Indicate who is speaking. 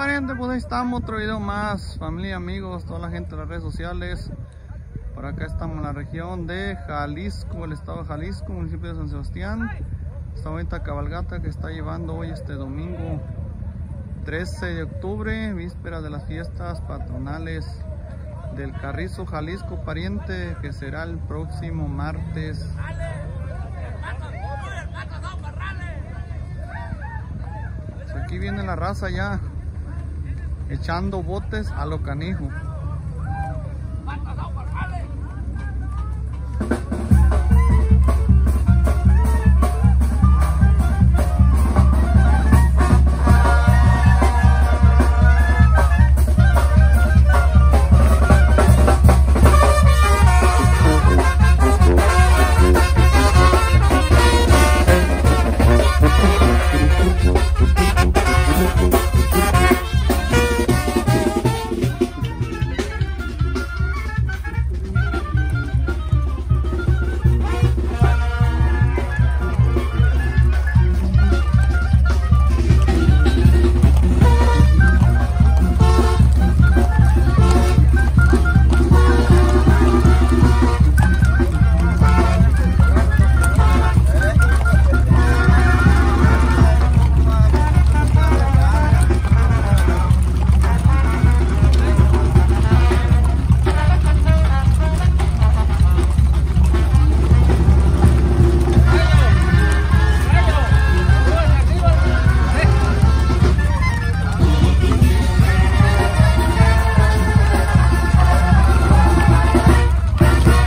Speaker 1: pariente, pues ahí estamos, otro video más, familia, amigos, toda la gente de las redes sociales. Por acá estamos en la región de Jalisco, el estado de Jalisco, municipio de San Sebastián. Esta bonita cabalgata que está llevando hoy este domingo 13 de octubre, víspera de las fiestas patronales del Carrizo, Jalisco, pariente, que será el próximo martes. Aquí viene la raza ya echando botes a lo canijo.